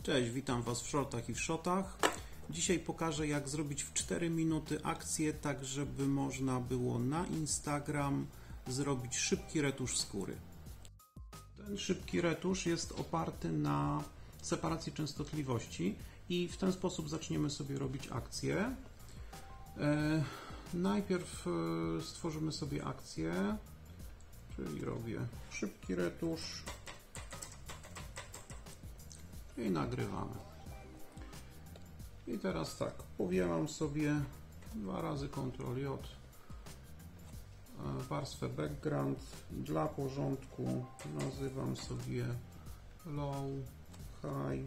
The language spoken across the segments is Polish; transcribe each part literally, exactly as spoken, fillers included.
Cześć, witam Was w shortach i w shotach. Dzisiaj pokażę, jak zrobić w cztery minuty akcję, tak żeby można było na Instagram zrobić szybki retusz skóry. Ten szybki retusz jest oparty na separacji częstotliwości i w ten sposób zaczniemy sobie robić akcję. E, najpierw stworzymy sobie akcję, czyli robię szybki retusz i nagrywamy. I teraz tak, powielam sobie dwa razy kontrol J warstwę background. Dla porządku nazywam sobie low, high.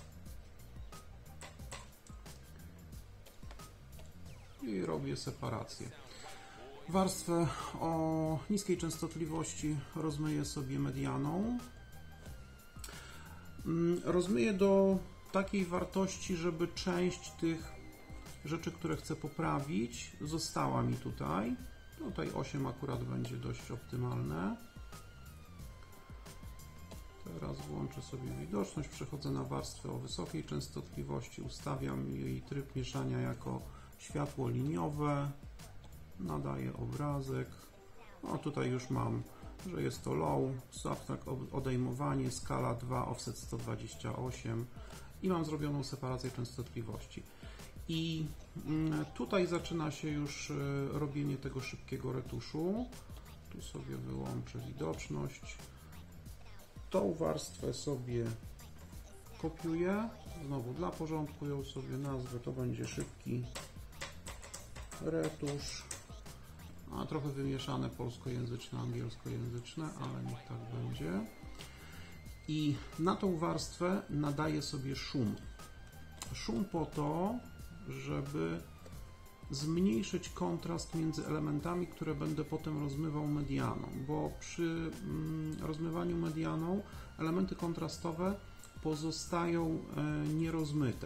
I robię separację. Warstwę o niskiej częstotliwości rozmyję sobie medianą. Rozmyję do takiej wartości, żeby część tych rzeczy, które chcę poprawić, została mi tutaj. Tutaj osiem akurat będzie dość optymalne. Teraz włączę sobie widoczność, przechodzę na warstwę o wysokiej częstotliwości, ustawiam jej tryb mieszania jako światło liniowe, nadaję obrazek. No tutaj już mam, że jest to low, subtract odejmowanie, skala dwa, offset sto dwadzieścia osiem i mam zrobioną separację częstotliwości. I tutaj zaczyna się już robienie tego szybkiego retuszu. Tu sobie wyłączę widoczność. Tą warstwę sobie kopiuję. Znowu dla porządku ją sobie nazwę. To będzie szybki retusz. A trochę wymieszane polskojęzyczne, angielskojęzyczne, ale niech tak będzie. I na tą warstwę nadaję sobie szum. Szum po to, żeby zmniejszyć kontrast między elementami, które będę potem rozmywał medianą, bo przy rozmywaniu medianą elementy kontrastowe pozostają nierozmyte.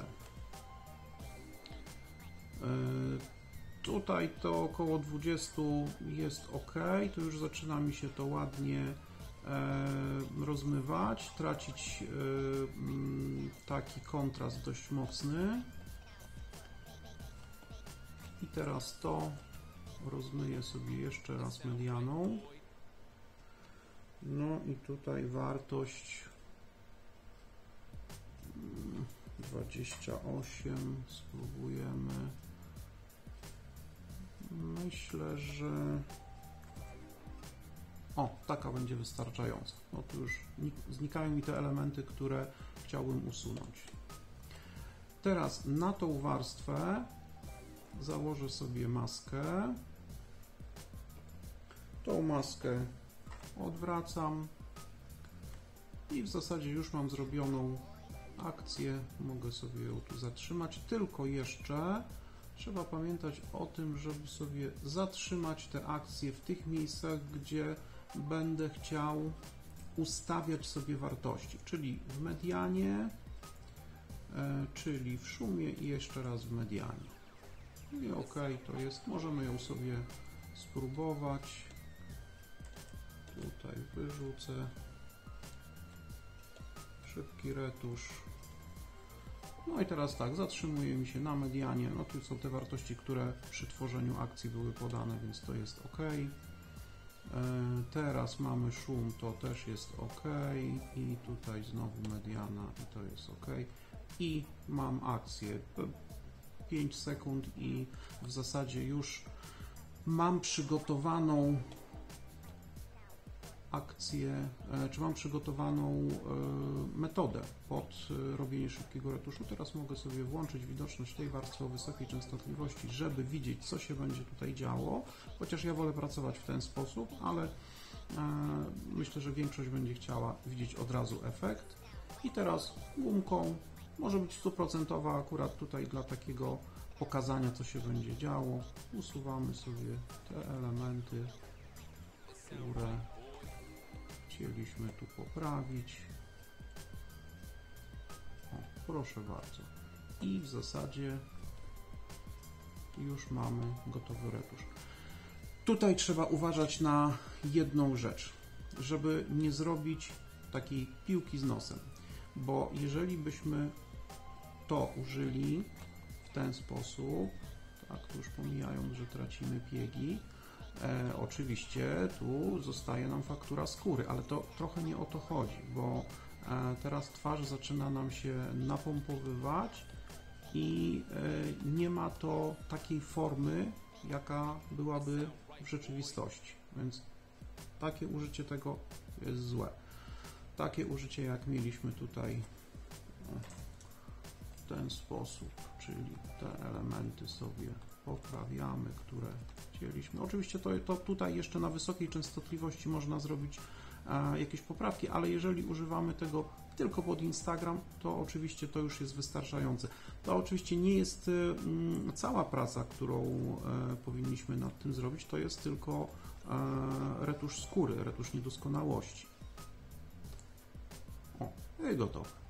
Tutaj to około dwadzieścia jest ok, to już zaczyna mi się to ładnie rozmywać, tracić taki kontrast dość mocny. I teraz to rozmyję sobie jeszcze raz medianą. No i tutaj wartość dwadzieścia osiem spróbujemy. Myślę, że o, taka będzie wystarczająca. No tu już znikają mi te elementy, które chciałbym usunąć. Teraz na tą warstwę założę sobie maskę. Tą maskę odwracam i w zasadzie już mam zrobioną akcję. Mogę sobie ją tu zatrzymać, tylko jeszcze trzeba pamiętać o tym, żeby sobie zatrzymać te akcje w tych miejscach, gdzie będę chciał ustawiać sobie wartości, czyli w medianie, czyli w szumie i jeszcze raz w medianie. I ok, to jest, możemy ją sobie spróbować. Tutaj wyrzucę. Szybki retusz. No i teraz tak, zatrzymuje mi się na medianie. No tu są te wartości, które przy tworzeniu akcji były podane, więc to jest ok. Teraz mamy szum, to też jest ok. I tutaj znowu mediana i to jest ok. I mam akcję. pięć sekund i w zasadzie już mam przygotowaną akcję, czy mam przygotowaną metodę pod robienie szybkiego retuszu. Teraz mogę sobie włączyć widoczność tej warstwy o wysokiej częstotliwości, żeby widzieć, co się będzie tutaj działo, chociaż ja wolę pracować w ten sposób, ale myślę, że większość będzie chciała widzieć od razu efekt. I teraz gumką, może być stuprocentowa akurat tutaj dla takiego pokazania, co się będzie działo. Usuwamy sobie te elementy, które chcieliśmy tu poprawić. O, proszę bardzo. I w zasadzie już mamy gotowy retusz. Tutaj trzeba uważać na jedną rzecz, żeby nie zrobić takiej piłki z nosem. Bo jeżeli byśmy to użyli w ten sposób, tak, tu już pomijając, że tracimy piegi, e, oczywiście tu zostaje nam faktura skóry, ale to trochę nie o to chodzi, bo e, teraz twarz zaczyna nam się napompowywać i e, nie ma to takiej formy, jaka byłaby w rzeczywistości, więc takie użycie tego jest złe. Takie użycie, jak mieliśmy tutaj w ten sposób, czyli te elementy sobie poprawiamy, które chcieliśmy. Oczywiście to, to tutaj jeszcze na wysokiej częstotliwości można zrobić e, jakieś poprawki, ale jeżeli używamy tego tylko pod Instagram, to oczywiście to już jest wystarczające. To oczywiście nie jest y, cała praca, którą y, powinniśmy nad tym zrobić, to jest tylko y, retusz skóry, retusz niedoskonałości. O, i gotowe.